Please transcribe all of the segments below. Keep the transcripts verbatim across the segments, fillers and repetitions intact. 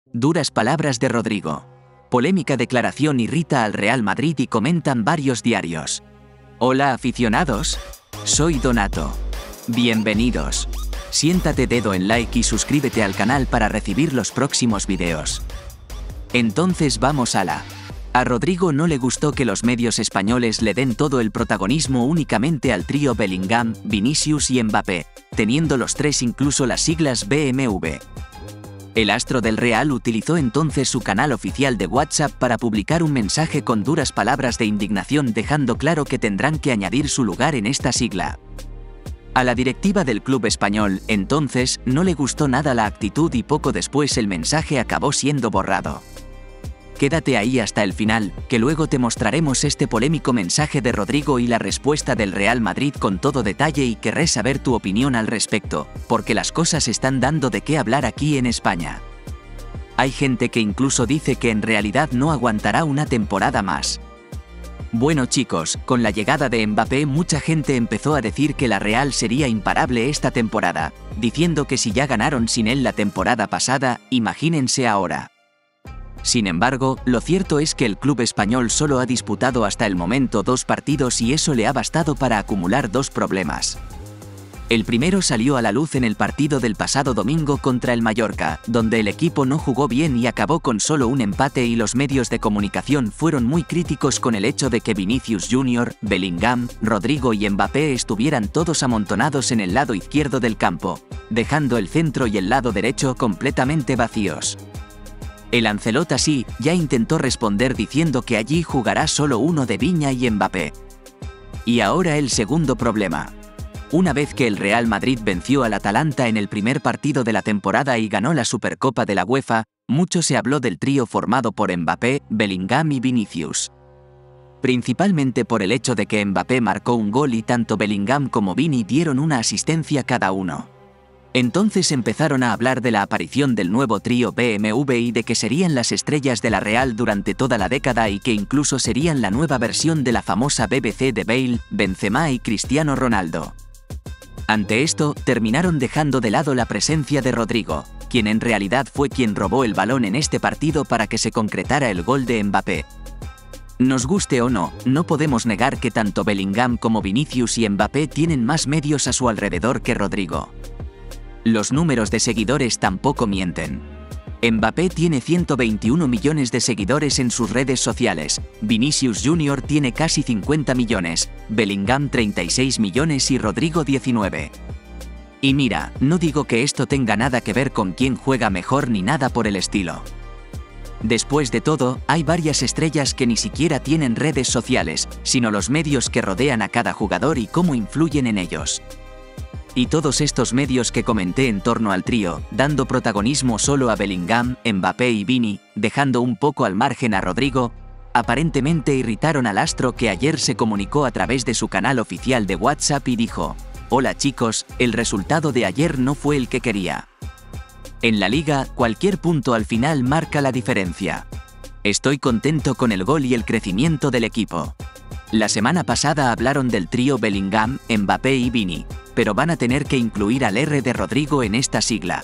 Duras palabras de Rodrigo. Polémica declaración irrita al Real Madrid y comentan varios diarios. Hola aficionados, soy Donato. Bienvenidos. Siéntate dedo en like y suscríbete al canal para recibir los próximos videos. Entonces vamos a la... A Rodrigo no le gustó que los medios españoles le den todo el protagonismo únicamente al trío Bellingham, Vinicius y Mbappé, teniendo los tres incluso las siglas B M W. El astro del Real utilizó entonces su canal oficial de WhatsApp para publicar un mensaje con duras palabras de indignación, dejando claro que tendrán que añadir su lugar en esta sigla. A la directiva del club español, entonces, no le gustó nada la actitud y poco después el mensaje acabó siendo borrado. Quédate ahí hasta el final, que luego te mostraremos este polémico mensaje de Rodrigo y la respuesta del Real Madrid con todo detalle, y querré saber tu opinión al respecto, porque las cosas están dando de qué hablar aquí en España. Hay gente que incluso dice que en realidad no aguantará una temporada más. Bueno chicos, con la llegada de Mbappé mucha gente empezó a decir que la Real sería imparable esta temporada, diciendo que si ya ganaron sin él la temporada pasada, imagínense ahora. Sin embargo, lo cierto es que el club español solo ha disputado hasta el momento dos partidos y eso le ha bastado para acumular dos problemas. El primero salió a la luz en el partido del pasado domingo contra el Mallorca, donde el equipo no jugó bien y acabó con solo un empate, y los medios de comunicación fueron muy críticos con el hecho de que Vinicius junior, Bellingham, Rodrigo y Mbappé estuvieran todos amontonados en el lado izquierdo del campo, dejando el centro y el lado derecho completamente vacíos. El Ancelotti ya intentó responder diciendo que allí jugará solo uno de Viña y Mbappé. Y ahora el segundo problema. Una vez que el Real Madrid venció al Atalanta en el primer partido de la temporada y ganó la Supercopa de la UEFA, mucho se habló del trío formado por Mbappé, Bellingham y Vinicius. Principalmente por el hecho de que Mbappé marcó un gol y tanto Bellingham como Vini dieron una asistencia cada uno. Entonces empezaron a hablar de la aparición del nuevo trío B M W y de que serían las estrellas de la Real durante toda la década, y que incluso serían la nueva versión de la famosa B B C de Bale, Benzema y Cristiano Ronaldo. Ante esto, terminaron dejando de lado la presencia de Rodrigo, quien en realidad fue quien robó el balón en este partido para que se concretara el gol de Mbappé. Nos guste o no, no podemos negar que tanto Bellingham como Vinicius y Mbappé tienen más medios a su alrededor que Rodrigo. Los números de seguidores tampoco mienten. Mbappé tiene ciento veintiuno millones de seguidores en sus redes sociales, Vinicius junior tiene casi cincuenta millones, Bellingham treinta y seis millones y Rodrigo diecinueve. Y mira, no digo que esto tenga nada que ver con quién juega mejor ni nada por el estilo. Después de todo, hay varias estrellas que ni siquiera tienen redes sociales, sino los medios que rodean a cada jugador y cómo influyen en ellos. Y todos estos medios que comenté en torno al trío, dando protagonismo solo a Bellingham, Mbappé y Vini, dejando un poco al margen a Rodrigo, aparentemente irritaron al astro, que ayer se comunicó a través de su canal oficial de WhatsApp y dijo: «Hola chicos, el resultado de ayer no fue el que quería. En la liga, cualquier punto al final marca la diferencia. Estoy contento con el gol y el crecimiento del equipo. La semana pasada hablaron del trío Bellingham, Mbappé y Vini, pero van a tener que incluir al R de Rodrigo en esta sigla.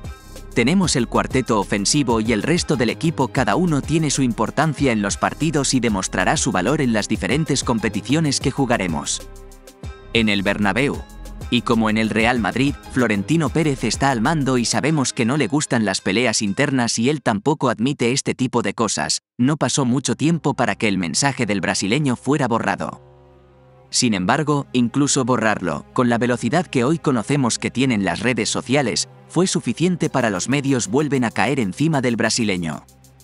Tenemos el cuarteto ofensivo y el resto del equipo, cada uno tiene su importancia en los partidos y demostrará su valor en las diferentes competiciones que jugaremos. En el Bernabéu. Y como en el Real Madrid, Florentino Pérez está al mando y sabemos que no le gustan las peleas internas y él tampoco admite este tipo de cosas, no pasó mucho tiempo para que el mensaje del brasileño fuera borrado. Sin embargo, incluso borrarlo, con la velocidad que hoy conocemos que tienen las redes sociales, fue suficiente para los medios vuelven a caer encima del brasileño.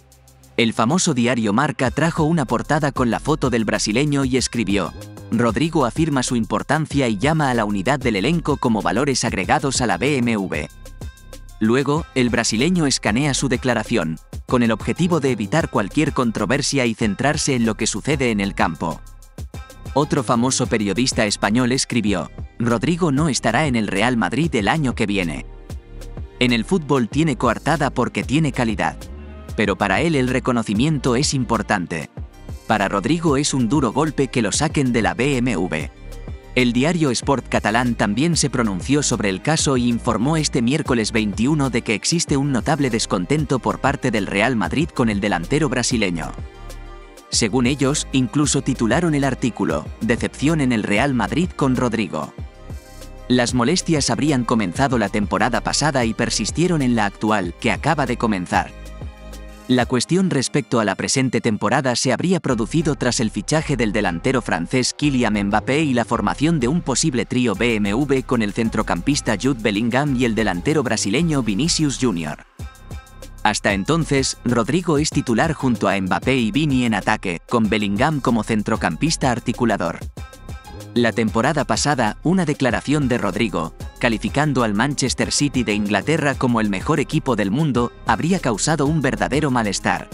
El famoso diario Marca trajo una portada con la foto del brasileño y escribió: «Rodrigo afirma su importancia y llama a la unidad del elenco como valores agregados a la B M W». Luego, el brasileño escanea su declaración, con el objetivo de evitar cualquier controversia y centrarse en lo que sucede en el campo. Otro famoso periodista español escribió: «Rodrigo no estará en el Real Madrid el año que viene. En el fútbol tiene coartada porque tiene calidad. Pero para él el reconocimiento es importante. Para Rodrigo es un duro golpe que lo saquen de la B M W. El diario Sport catalán también se pronunció sobre el caso y informó este miércoles veintiuno de que existe un notable descontento por parte del Real Madrid con el delantero brasileño. Según ellos, incluso titularon el artículo «Decepción en el Real Madrid con Rodrigo». Las molestias habrían comenzado la temporada pasada y persistieron en la actual, que acaba de comenzar. La cuestión respecto a la presente temporada se habría producido tras el fichaje del delantero francés Kylian Mbappé y la formación de un posible trío B M W con el centrocampista Jude Bellingham y el delantero brasileño Vinicius junior Hasta entonces, Rodrigo es titular junto a Mbappé y Vini en ataque, con Bellingham como centrocampista articulador. La temporada pasada, una declaración de Rodrigo, calificando al Manchester City de Inglaterra como el mejor equipo del mundo, habría causado un verdadero malestar.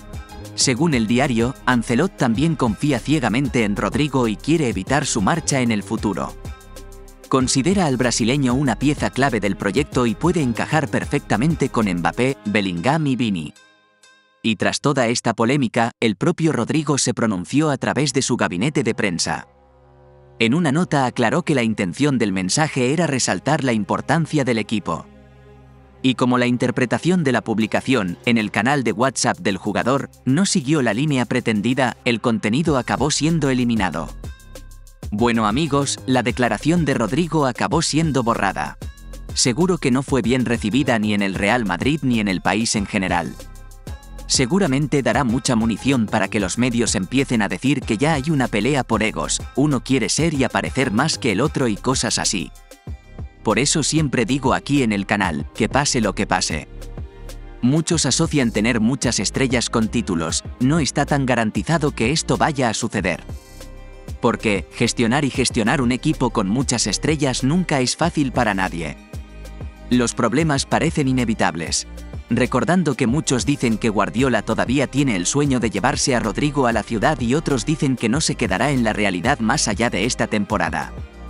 Según el diario, Ancelotti también confía ciegamente en Rodrigo y quiere evitar su marcha en el futuro. Considera al brasileño una pieza clave del proyecto y puede encajar perfectamente con Mbappé, Bellingham y Vini. Y tras toda esta polémica, el propio Rodrigo se pronunció a través de su gabinete de prensa. En una nota aclaró que la intención del mensaje era resaltar la importancia del equipo. Y como la interpretación de la publicación, en el canal de WhatsApp del jugador, no siguió la línea pretendida, el contenido acabó siendo eliminado. Bueno amigos, la declaración de Rodrigo acabó siendo borrada. Seguro que no fue bien recibida ni en el Real Madrid ni en el país en general. Seguramente dará mucha munición para que los medios empiecen a decir que ya hay una pelea por egos, uno quiere ser y aparecer más que el otro y cosas así. Por eso siempre digo aquí en el canal, que pase lo que pase. Muchos asocian tener muchas estrellas con títulos, no está tan garantizado que esto vaya a suceder. Porque, gestionar y gestionar un equipo con muchas estrellas nunca es fácil para nadie. Los problemas parecen inevitables. Recordando que muchos dicen que Guardiola todavía tiene el sueño de llevarse a Rodrigo a la ciudad y otros dicen que no se quedará en la realidad más allá de esta temporada.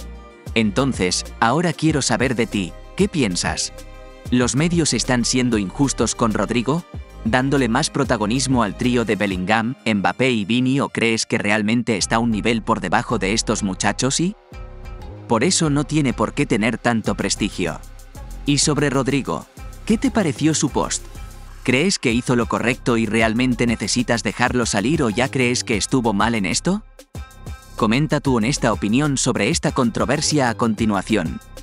Entonces, ahora quiero saber de ti, ¿qué piensas? ¿Los medios están siendo injustos con Rodrigo? ¿Dándole más protagonismo al trío de Bellingham, Mbappé y Vini o crees que realmente está un nivel por debajo de estos muchachos y? Por eso no tiene por qué tener tanto prestigio. Y sobre Rodrigo, ¿qué te pareció su post? ¿Crees que hizo lo correcto y realmente necesitas dejarlo salir o ya crees que estuvo mal en esto? Comenta tu honesta opinión sobre esta controversia a continuación.